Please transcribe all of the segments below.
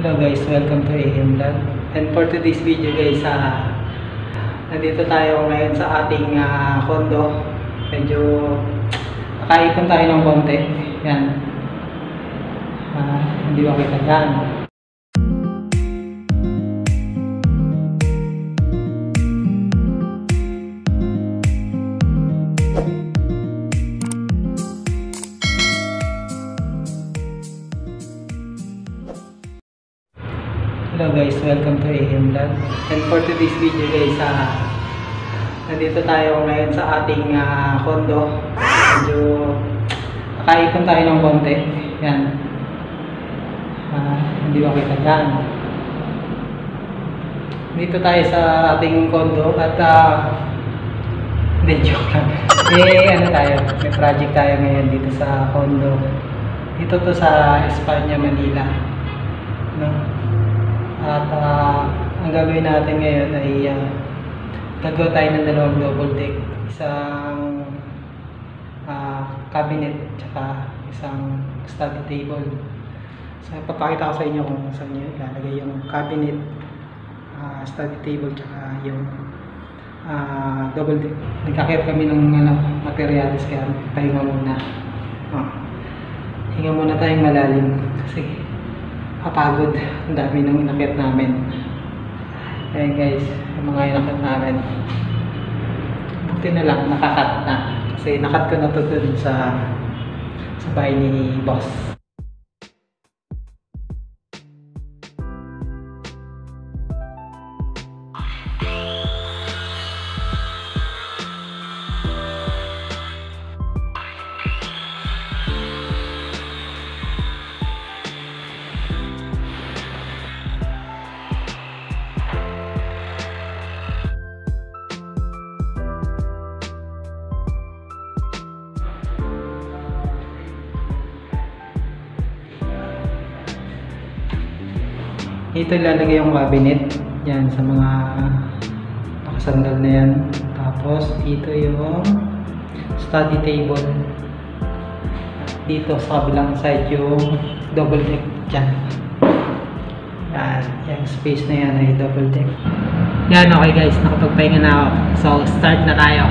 Hello guys, welcome to AM Vlog. And for today's video guys, nandito tayo ngayon sa ating condo. Medyo nakaipon tayo ng konti. Yan. Hindi ba kita dyan? Hello guys, welcome to AM Vlog. And for today's video guys, nandito tayo ngayon sa ating condo. Medyo nakaipon tayo ng konti. Yan. Hindi ba kita dyan? Dito tayo sa ating condo at hindi, joke lang. May project tayo ngayon dito sa condo. Dito to sa Espanya, Manila. No? At ang gagawin natin ngayon ay gagawa tayo ng dalawang double deck, isang cabinet tsaka isang study table. So papakita ko sa inyo kung saan nyo ilalagay yung cabinet, study table tsaka yung double deck. Nagkakip kami ng materials kaya pahinga muna. Hinga muna tayong malalim kasi kapagod, ang dami ng inakit namin. Ayan guys, yung mga inakit namin. Buti na lang, nakakat na. Kasi nakat ko na to dun sa bahay ni boss. Ito ilalagay yung cabinet yan sa mga nakasandal na yan. Tapos dito yung study table. Dito sa kabilang side yung double deck dyan. Yan, yung space na yan ay double deck. Yan, okay guys, nakapagpahinga na ako. So start na tayo.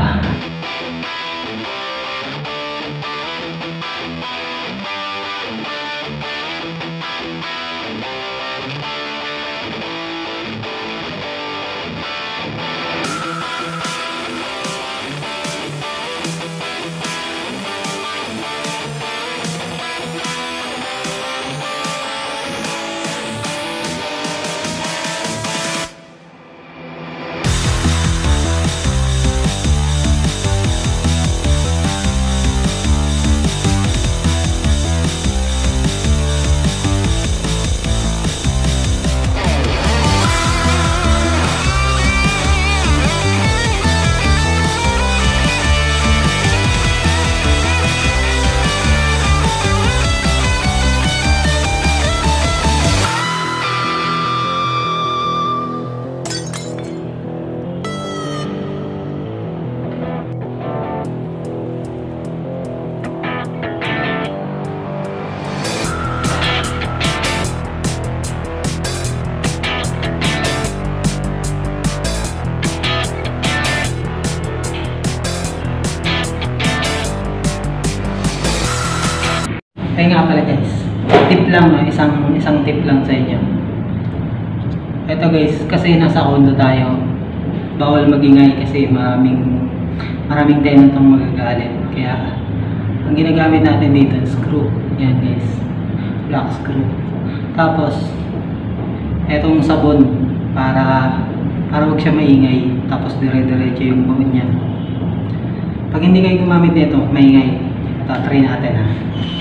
Kaya nga pala guys, tip lang, isang tip lang sa inyo. Ito guys, kasi nasa condo tayo, bawal magingay kasi maraming tenant ang magagalit. Kaya ang ginagamit natin dito, screw. Yan guys, black screw. Tapos etong sabon para wag siya maingay. Tapos dire-diretso yung buhok niya. Pag hindi kayo gumamit nito, maingay. Ito, try natin ha.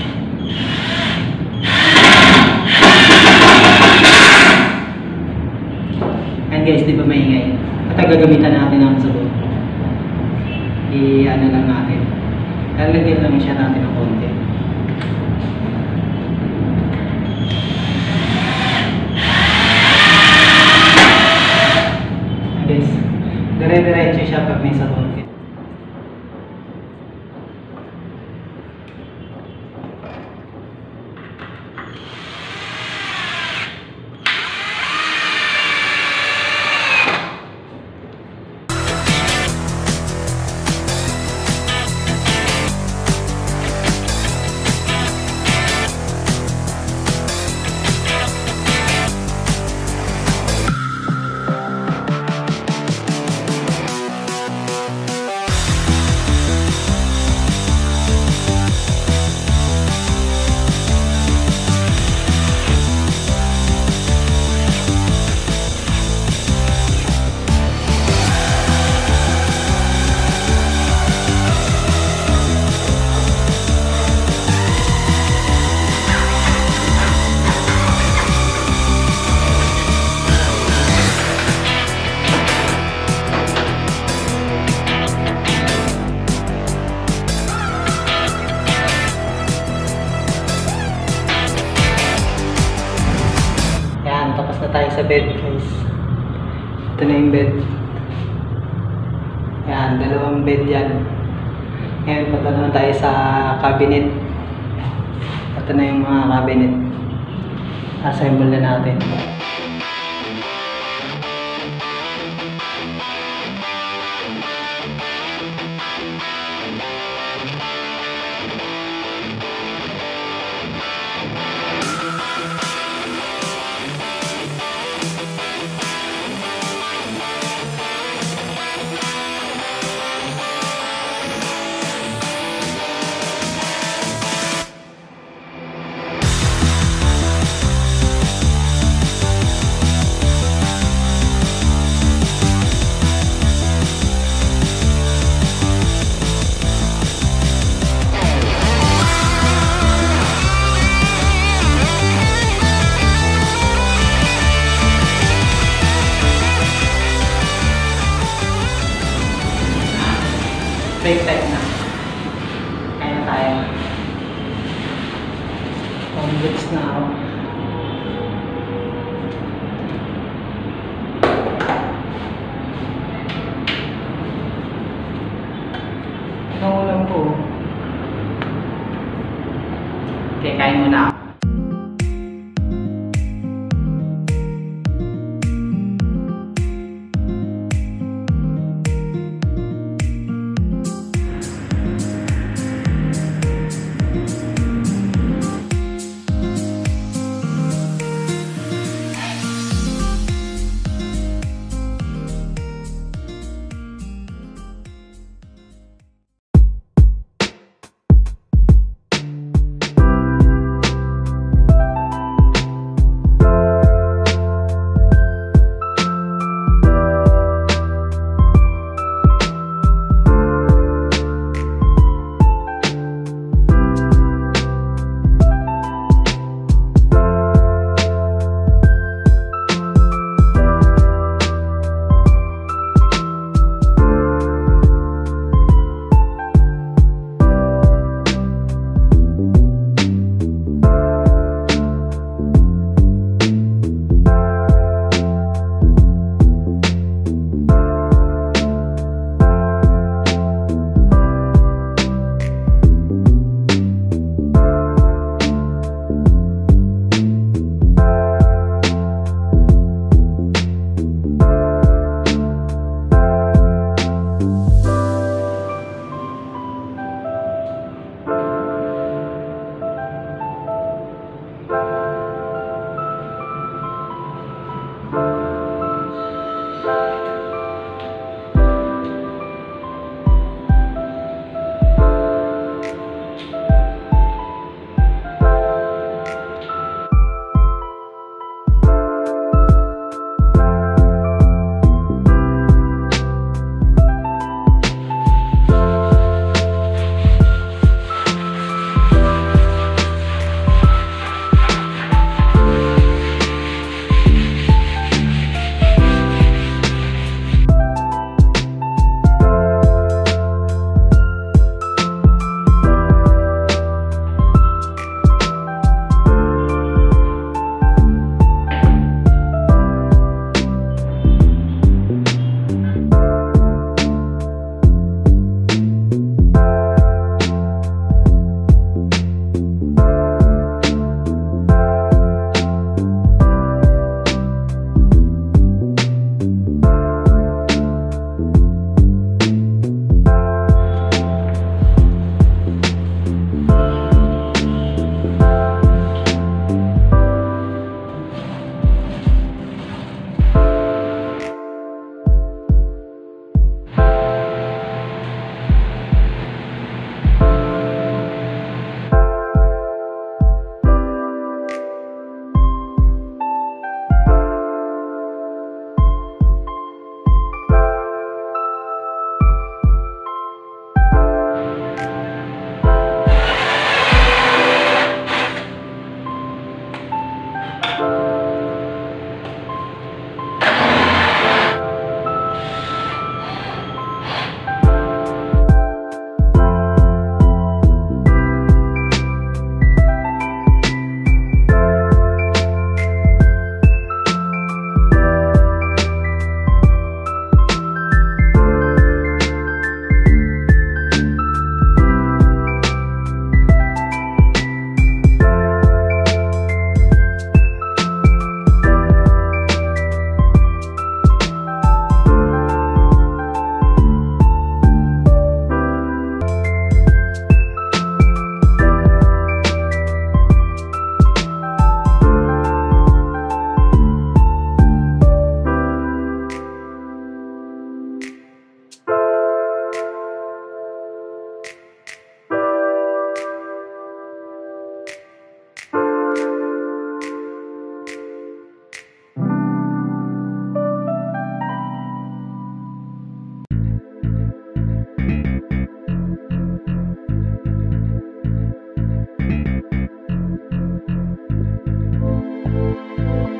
Ayan guys, di ba maingay? At gagamitan natin ang sabon. I-ano lang natin. Lalagyan lang siya natin ng konti. Ayan guys, dire-diretso siya pag may sabon. tayo sa bed guys. Ito na yung bed. Yan, dalawang bed yan. Ngayon, punta naman tayo sa cabinet. Ito na yung mga cabinet. Assemble na natin. Break time na. Kaya na tayo. Convicts na ako. Ang ulam ko. Okay, kain muna ako.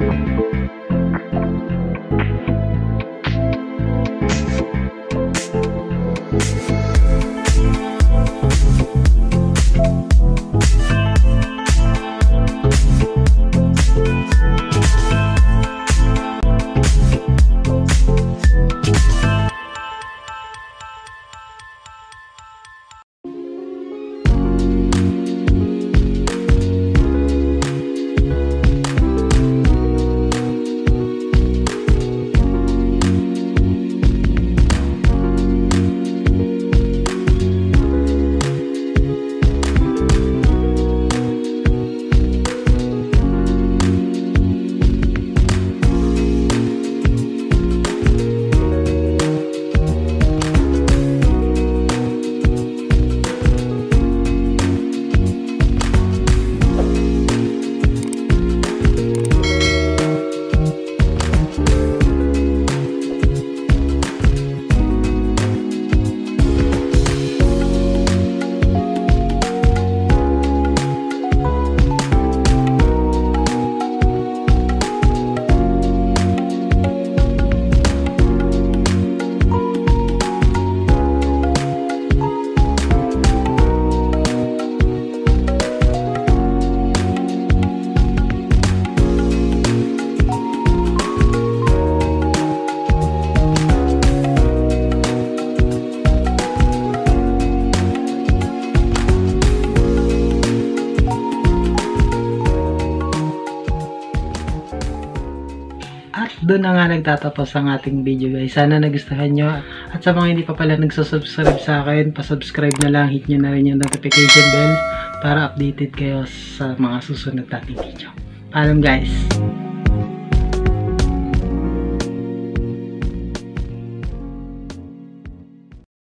Doon na nga nagtatapos ang ating video guys. Sana nagustuhan nyo. At sa mga hindi pa pala nagsusubscribe sa akin, pasubscribe na lang. Hit nyo na rin yung notification bell para updated kayo sa mga susunod nating video. Paalam guys!